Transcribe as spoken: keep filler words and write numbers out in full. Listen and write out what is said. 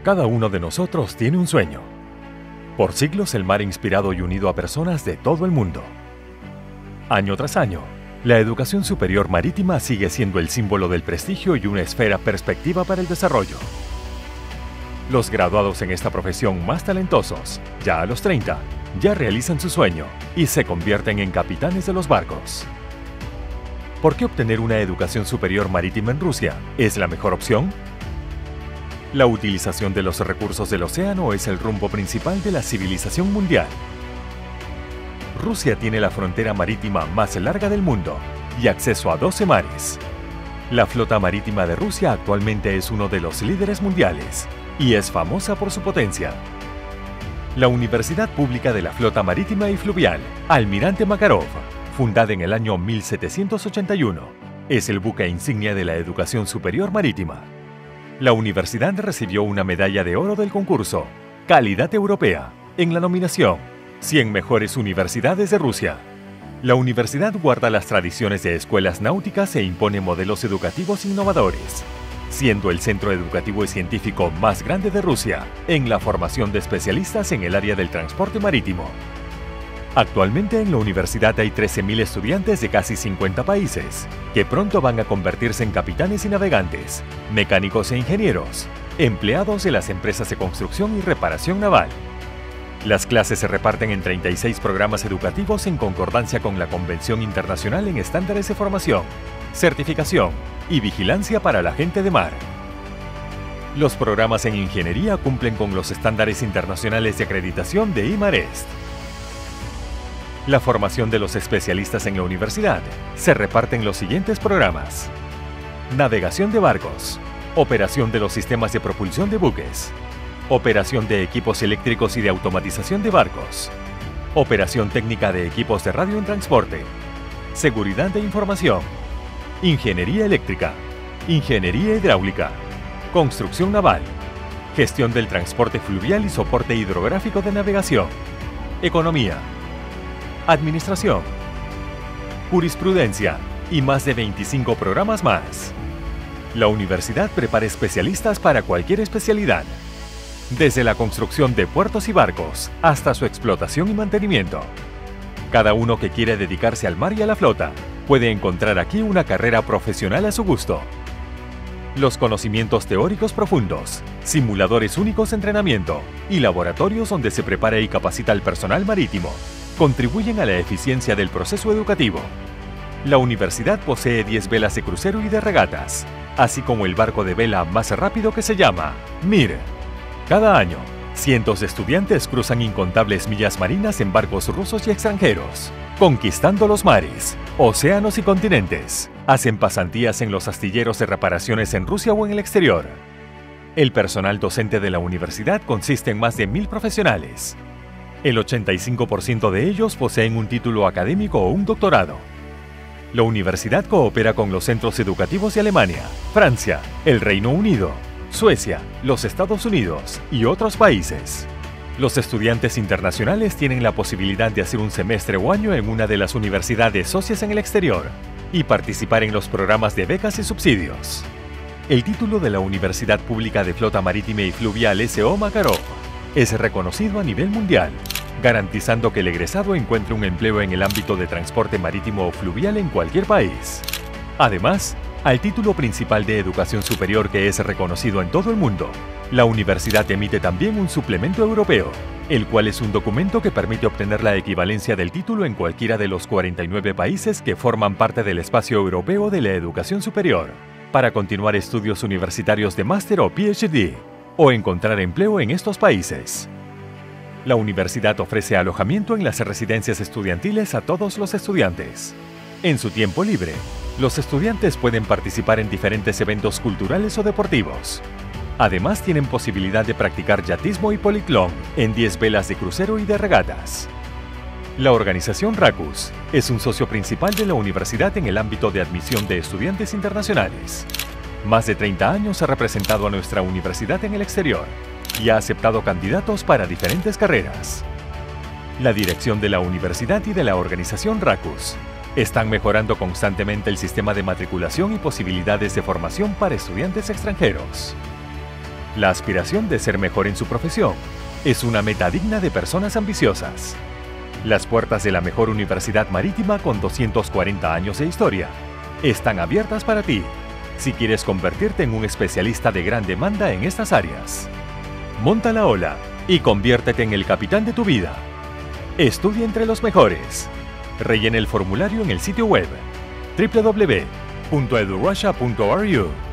Cada uno de nosotros tiene un sueño. Por siglos el mar ha inspirado y unido a personas de todo el mundo. Año tras año, la educación superior marítima sigue siendo el símbolo del prestigio y una esfera perspectiva para el desarrollo. Los graduados en esta profesión más talentosos, ya a los treinta, ya realizan su sueño y se convierten en capitanes de los barcos. ¿Por qué obtener una educación superior marítima en Rusia es la mejor opción? La utilización de los recursos del océano es el rumbo principal de la civilización mundial. Rusia tiene la frontera marítima más larga del mundo y acceso a doce mares. La flota marítima de Rusia actualmente es uno de los líderes mundiales y es famosa por su potencia. La Universidad Pública de la Flota Marítima y Fluvial, Almirante Makarov, fundada en el año mil setecientos ochenta y uno, es el buque insignia de la educación superior marítima. La universidad recibió una medalla de oro del concurso Calidad Europea en la nominación cien Mejores Universidades de Rusia. La universidad guarda las tradiciones de escuelas náuticas e impone modelos educativos innovadores, siendo el centro educativo y científico más grande de Rusia en la formación de especialistas en el área del transporte marítimo. Actualmente en la universidad hay trece mil estudiantes de casi cincuenta países, que pronto van a convertirse en capitanes y navegantes, mecánicos e ingenieros, empleados de las empresas de construcción y reparación naval. Las clases se reparten en treinta y seis programas educativos en concordancia con la Convención Internacional en Estándares de Formación, Certificación y Vigilancia para la Gente de Mar. Los programas en ingeniería cumplen con los estándares internacionales de acreditación de IMAREST. La formación de los especialistas en la universidad se reparte en los siguientes programas: navegación de barcos, operación de los sistemas de propulsión de buques, operación de equipos eléctricos y de automatización de barcos, operación técnica de equipos de radio en transporte, seguridad de información, ingeniería eléctrica, ingeniería hidráulica, construcción naval, gestión del transporte fluvial y soporte hidrográfico de navegación, economía, administración, jurisprudencia y más de veinticinco programas más. La universidad prepara especialistas para cualquier especialidad, desde la construcción de puertos y barcos hasta su explotación y mantenimiento. Cada uno que quiere dedicarse al mar y a la flota puede encontrar aquí una carrera profesional a su gusto. Los conocimientos teóricos profundos, simuladores únicos de entrenamiento y laboratorios donde se prepara y capacita al personal marítimo contribuyen a la eficiencia del proceso educativo. La universidad posee diez velas de crucero y de regatas, así como el barco de vela más rápido que se llama Mir. Cada año, cientos de estudiantes cruzan incontables millas marinas en barcos rusos y extranjeros, conquistando los mares, océanos y continentes. Hacen pasantías en los astilleros de reparaciones en Rusia o en el exterior. El personal docente de la universidad consiste en más de mil profesionales. El ochenta y cinco por ciento de ellos poseen un título académico o un doctorado. La universidad coopera con los centros educativos de Alemania, Francia, el Reino Unido, Suecia, los Estados Unidos y otros países. Los estudiantes internacionales tienen la posibilidad de hacer un semestre o año en una de las universidades socias en el exterior y participar en los programas de becas y subsidios. El título de la Universidad Pública de Flota Marítima y Fluvial S O Makarov es reconocido a nivel mundial, garantizando que el egresado encuentre un empleo en el ámbito de transporte marítimo o fluvial en cualquier país. Además, al título principal de educación superior que es reconocido en todo el mundo, la universidad emite también un suplemento europeo, el cual es un documento que permite obtener la equivalencia del título en cualquiera de los cuarenta y nueve países que forman parte del espacio europeo de la educación superior, para continuar estudios universitarios de máster o P H D, o encontrar empleo en estos países. La universidad ofrece alojamiento en las residencias estudiantiles a todos los estudiantes. En su tiempo libre, los estudiantes pueden participar en diferentes eventos culturales o deportivos. Además, tienen posibilidad de practicar yatismo y politlón en diez velas de crucero y de regatas. La organización RACUS es un socio principal de la universidad en el ámbito de admisión de estudiantes internacionales. Más de treinta años ha representado a nuestra universidad en el exterior y ha aceptado candidatos para diferentes carreras. La dirección de la universidad y de la organización RACUS están mejorando constantemente el sistema de matriculación y posibilidades de formación para estudiantes extranjeros. La aspiración de ser mejor en su profesión es una meta digna de personas ambiciosas. Las puertas de la mejor universidad marítima con doscientos cuarenta años de historia están abiertas para ti si quieres convertirte en un especialista de gran demanda en estas áreas. Monta la ola y conviértete en el capitán de tu vida. Estudia entre los mejores. Rellena el formulario en el sitio web doble u doble u doble u punto edurussia punto r u.